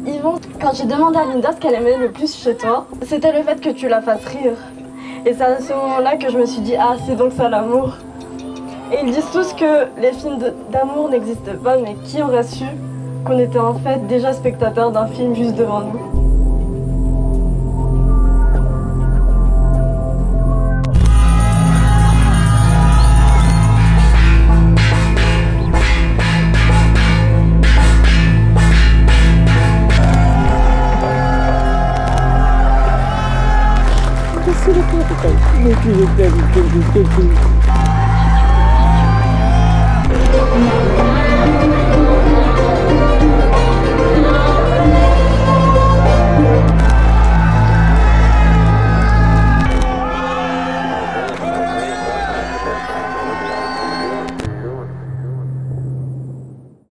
Yvon, quand j'ai demandé à Linda ce qu'elle aimait le plus chez toi, c'était le fait que tu la fasses rire. Et c'est à ce moment-là que je me suis dit, ah, c'est donc ça l'amour. Et ils disent tous que les films d'amour n'existent pas, mais qui aurait su qu'on était en fait déjà spectateur d'un film juste devant nous. Mais tu